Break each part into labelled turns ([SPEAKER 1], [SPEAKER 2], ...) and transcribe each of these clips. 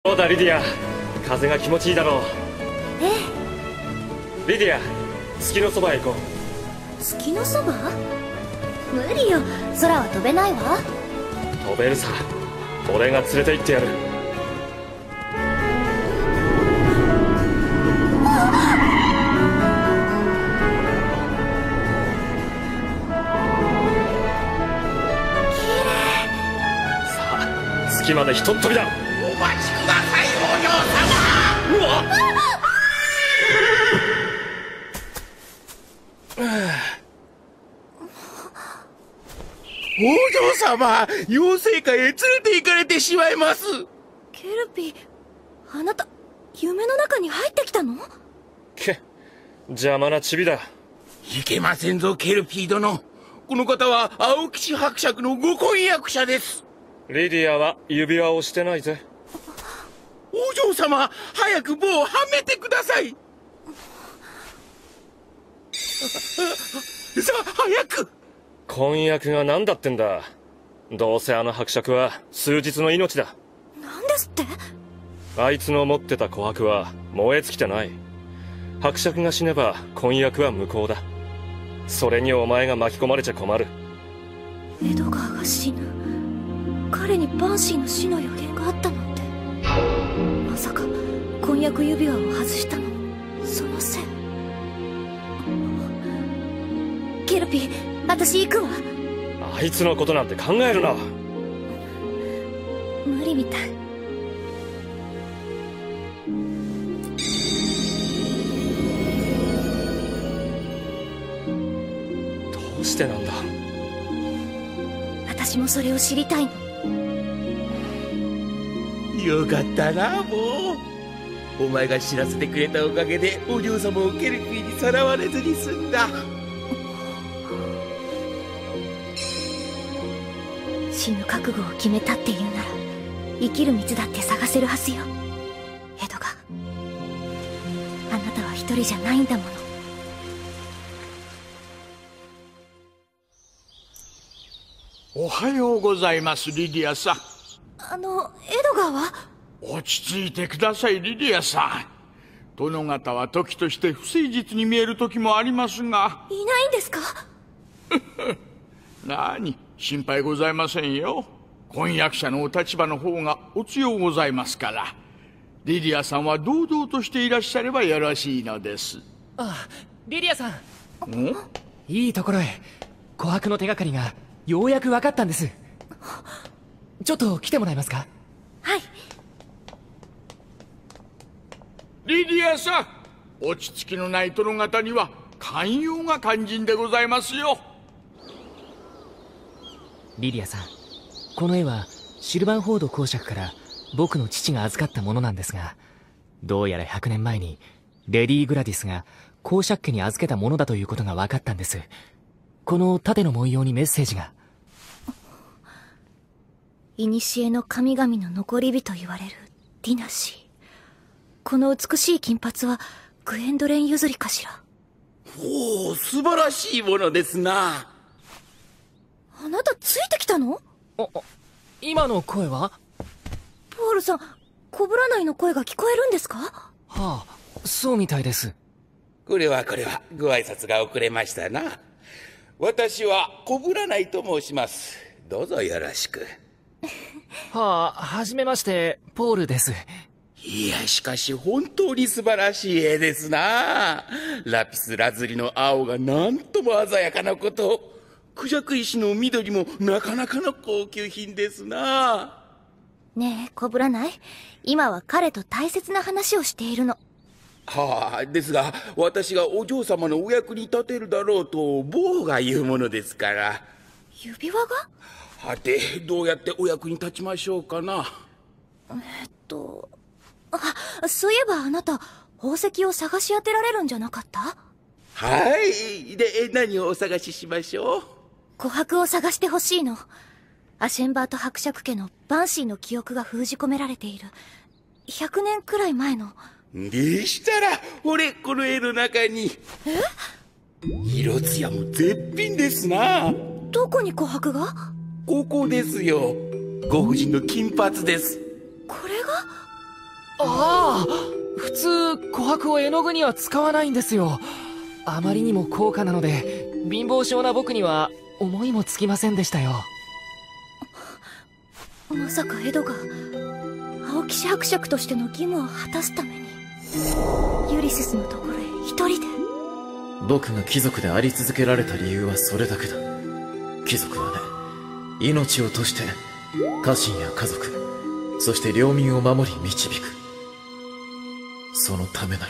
[SPEAKER 1] どうだリディア、風が気持ちいいだろう。
[SPEAKER 2] え
[SPEAKER 1] え。リディア、月のそばへ行こう。
[SPEAKER 2] 月のそば？無理よ、空は飛べないわ。
[SPEAKER 1] 飛べるさ、俺が連れて行ってやる。さあ、月までひとっ飛びだ。
[SPEAKER 3] お待ちください、お嬢様。
[SPEAKER 1] うわっ
[SPEAKER 3] お嬢様、妖精界へ連れて行かれてしまいます。
[SPEAKER 2] ケルピ、あなた夢の中に入ってきたの？
[SPEAKER 1] け、邪魔なチビだ。
[SPEAKER 3] いけませんぞ、ケルピー殿。この方は青騎士伯爵のご婚約者です。
[SPEAKER 1] リディアは指輪をしてないぜ。
[SPEAKER 3] お嬢様、早く棒をはめてください。さあ、早く。
[SPEAKER 1] 婚約が何だってんだ。どうせあの伯爵は数日の命だ。
[SPEAKER 2] なんですって？
[SPEAKER 1] あいつの持ってた琥珀は燃え尽きてない。伯爵が死ねば婚約は無効だ。それにお前が巻き込まれちゃ困る。
[SPEAKER 2] エドガーが死ぬ。彼にバンシーの死の予言があったなんて。まさか婚約指輪を外したのそのせい？ケルピ、私行くわ。
[SPEAKER 1] あいつのことなんて考えるな。
[SPEAKER 2] 無理みたい。
[SPEAKER 1] どうしてなんだ。
[SPEAKER 2] 私もそれを知りたいの。
[SPEAKER 3] よかったな、もう。お前が知らせてくれたおかげでお嬢様をケルピーにさらわれずに済んだ。
[SPEAKER 2] 死ぬ覚悟を決めたっていうなら生きる道だって探せるはずよ。エドガ、あなたは一人じゃないんだもの。
[SPEAKER 4] おはようございます、リディアさん。
[SPEAKER 2] エドガーは？
[SPEAKER 4] 落ち着いてください、リディアさん。殿方は時として不誠実に見える時もありますが。
[SPEAKER 2] いないんですか？
[SPEAKER 4] なに、心配ございませんよ。婚約者のお立場の方がお強うございますから。リディアさんは堂々としていらっしゃればよろしいのです。
[SPEAKER 5] ああ、リディアさん。
[SPEAKER 4] ん？
[SPEAKER 5] いいところへ。琥珀の手がかりがようやく分かったんです。ちょっと来てもらえますか？
[SPEAKER 2] はい。
[SPEAKER 4] リディアさん、落ち着きのない殿方には寛容が肝心でございますよ。
[SPEAKER 5] リディアさん、この絵はシルバンフォード公爵から僕の父が預かったものなんですが、どうやら100年前にレディー・グラディスが公爵家に預けたものだということが分かったんです。この縦の文様にメッセージが。
[SPEAKER 2] 古の神々の残り火と言われるディナシー。この美しい金髪はグエンドレン譲りかしら。
[SPEAKER 3] おお、素晴らしいものですな。
[SPEAKER 2] あなたついてきたの？
[SPEAKER 5] 今の声は？
[SPEAKER 2] ポールさん、コブラナイの声が聞こえるんですか？
[SPEAKER 5] はあ、そうみたいです。
[SPEAKER 3] これはご挨拶が遅れましたな。私はコブラナイと申します。どうぞよろしく。
[SPEAKER 5] はあ、はじめまして、ポールです。
[SPEAKER 3] いや、しかし本当に素晴らしい絵ですな。ラピスラズリの青がなんとも鮮やかなこと。クジャク石の緑もなかなかの高級品ですな。
[SPEAKER 2] ねえ、コブラナイ、今は彼と大切な話をしているの。
[SPEAKER 3] はあ、ですが私がお嬢様のお役に立てるだろうと坊が言うものですから。
[SPEAKER 2] 指輪が？
[SPEAKER 3] はて、どうやってお役に立ちましょうかな。
[SPEAKER 2] そういえばあなた、宝石を探し当てられるんじゃなかった？
[SPEAKER 3] はい。で、何をお探ししましょう？
[SPEAKER 2] 琥珀を探してほしいの。アシェンバート伯爵家のバンシーの記憶が封じ込められている100年くらい前の。
[SPEAKER 3] でしたら、俺、この絵の中に。色艶も絶品ですな。
[SPEAKER 2] どこに琥珀が？
[SPEAKER 3] ここですよ。ご婦人の金髪です。
[SPEAKER 2] これが？
[SPEAKER 5] ああ、普通琥珀を絵の具には使わないんですよ。あまりにも高価なので貧乏症な僕には思いもつきませんでしたよ。
[SPEAKER 2] まさかエドが青騎士伯爵としての義務を果たすためにユリセスのところへ一人で。
[SPEAKER 6] 僕が貴族であり続けられた理由はそれだけだ。貴族はね、命を賭して家臣や家族、そして領民を守り導く。そのためなら。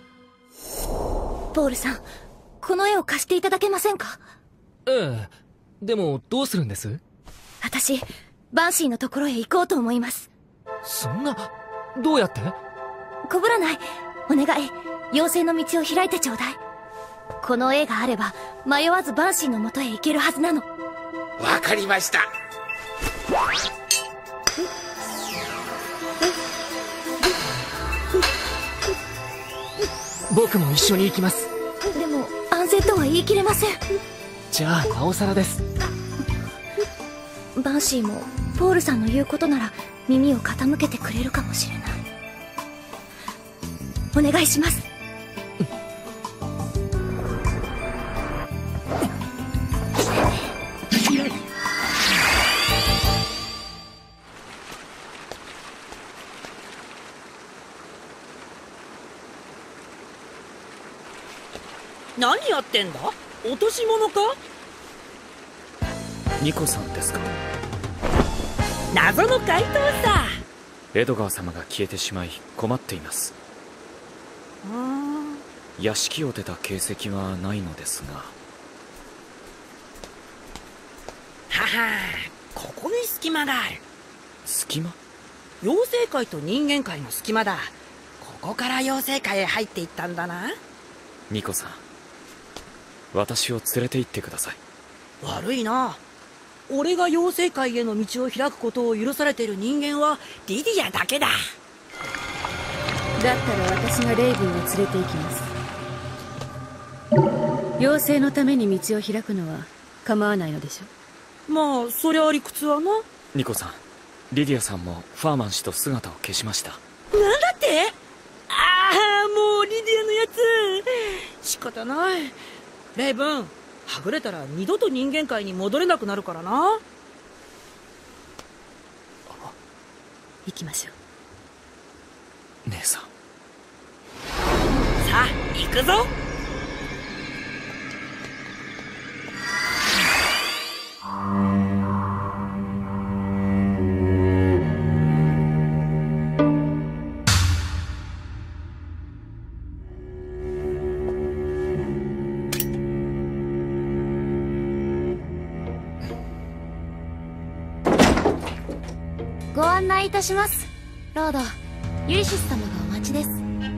[SPEAKER 2] ポールさん、この絵を貸していただけませんか？
[SPEAKER 5] ええ。でもどうするんです？
[SPEAKER 2] 私バンシーのところへ行こうと思います。
[SPEAKER 5] そんな、どうやって？
[SPEAKER 2] こぶらない。お願い、妖精の道を開いてちょうだい。この絵があれば迷わずバンシーの元へ行けるはずなの。
[SPEAKER 3] わかりました。
[SPEAKER 5] 僕も一緒に行きます。
[SPEAKER 2] でも安全とは言い切れません。
[SPEAKER 5] じゃあなおさらです。
[SPEAKER 2] バンシーもポールさんの言うことなら耳を傾けてくれるかもしれない。お願いします。
[SPEAKER 7] 何やってんだ？落とし物か？
[SPEAKER 8] ニコさんですか？
[SPEAKER 7] 謎の怪盗さ。
[SPEAKER 8] エドガー様が消えてしまい困っています。屋敷を出た形跡はないのですが。
[SPEAKER 7] はは、ここに隙間がある。
[SPEAKER 8] 隙間？
[SPEAKER 7] 妖精界と人間界の隙間だ。ここから妖精界へ入っていったんだな。
[SPEAKER 8] ニコさん、私を連れて行ってください。
[SPEAKER 7] 悪いな。俺が妖精界への道を開くことを許されている人間はリディアだけだ。
[SPEAKER 9] だったら私がレイブンを連れて行きます。妖精のために道を開くのは構わないのでしょ。
[SPEAKER 7] まあそりゃ理屈はな。
[SPEAKER 8] ニコさん、リディアさんもファーマン氏と姿を消しました。
[SPEAKER 7] なんだって？ああ、もうリディアのやつ。仕方ない。レイブン、はぐれたら二度と人間界に戻れなくなるからな。
[SPEAKER 9] 行きましょ
[SPEAKER 8] う。姉さん。
[SPEAKER 7] さあ、行くぞ。
[SPEAKER 2] ご案内いたします。ロード、ユリシス様がお待ちです。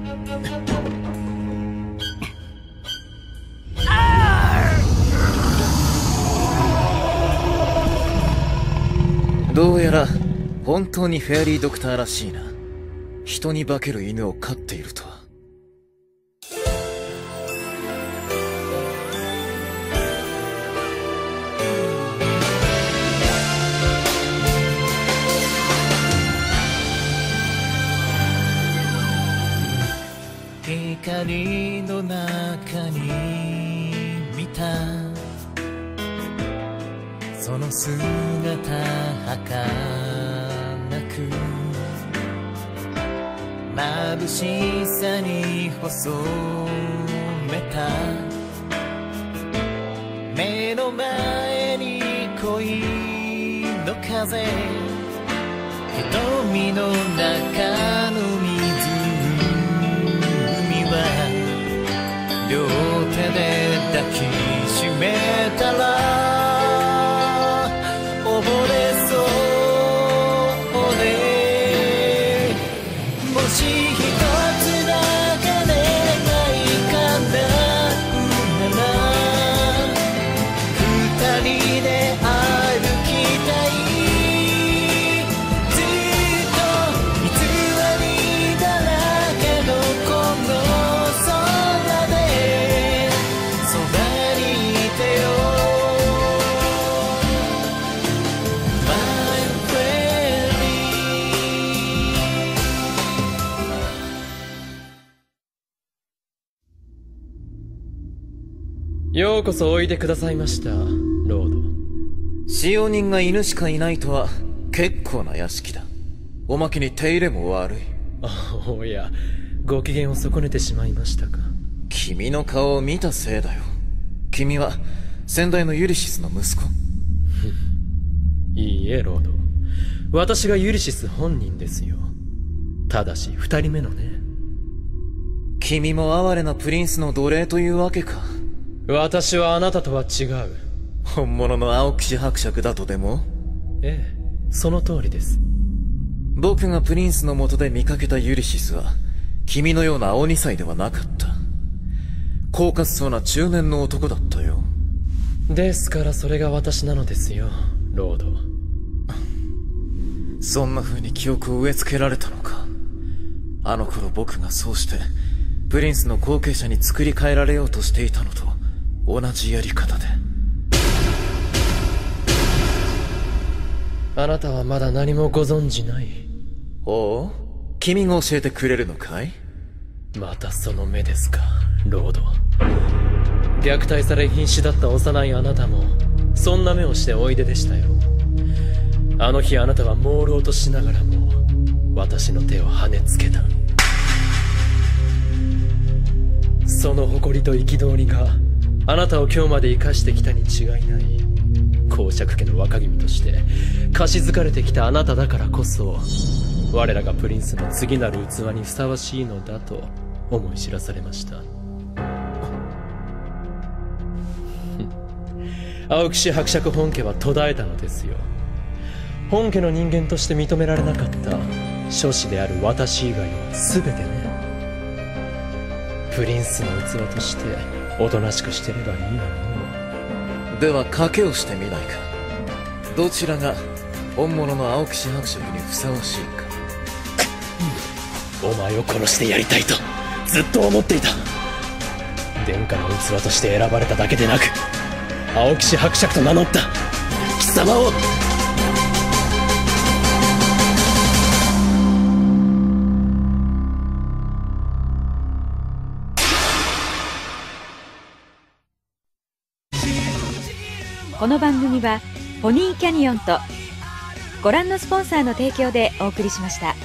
[SPEAKER 6] どうやら本当にフェアリードクターらしいな。人に化ける犬を飼っているとは。光の中に見たその姿儚く眩しさに細めた目の前に恋の風瞳の中の両手で抱きしめたら溺れそうね。もし一つだけ願い叶うなら二人で歩きたい。ずっと偽
[SPEAKER 10] ようこそおいでくださいました、ロード。
[SPEAKER 11] 使用人が犬しかいないとは結構な屋敷だ。おまけに手入れも悪い。
[SPEAKER 10] おや、ご機嫌を損ねてしまいましたか。
[SPEAKER 11] 君の顔を見たせいだよ。君は先代のユリシスの息子。
[SPEAKER 10] いいえ、ロード。私がユリシス本人ですよ。ただし二人目のね。
[SPEAKER 11] 君も哀れなプリンスの奴隷というわけか。
[SPEAKER 10] 私はあなたとは違う。
[SPEAKER 11] 本物の青騎士伯爵だとでも？
[SPEAKER 10] ええ、その通りです。
[SPEAKER 11] 僕がプリンスの下で見かけたユリシスは君のような青二歳ではなかった。狡猾そうな中年の男だったよ。
[SPEAKER 10] ですからそれが私なのですよ、ロード。
[SPEAKER 11] そんな風に記憶を植え付けられたのか。あの頃僕がそうしてプリンスの後継者に作り変えられようとしていたのと同じやり方で。
[SPEAKER 10] あなたはまだ何もご存じない。
[SPEAKER 11] おう、君が教えてくれるのかい？
[SPEAKER 10] またその目ですか、ロード。虐待され瀕死だった幼いあなたもそんな目をしておいででしたよ。あの日あなたは朦朧としながらも私の手を跳ねつけた。その誇りと憤りがあなたを今日まで生かしてきたに違いない。公爵家の若君としてかしづかれてきたあなただからこそ我らがプリンスの次なる器にふさわしいのだと思い知らされました。青騎士伯爵本家は途絶えたのですよ。本家の人間として認められなかった諸子である私以外は全てね。プリンスの器としておとなしくしてればいいのに。
[SPEAKER 11] では賭けをしてみないか。どちらが本物の青騎士伯爵にふさわしいか。
[SPEAKER 10] お前を殺してやりたいとずっと思っていた。殿下の器として選ばれただけでなく青騎士伯爵と名乗った貴様を。
[SPEAKER 9] この番組はポニーキャニオンとご覧のスポンサーの提供でお送りしました。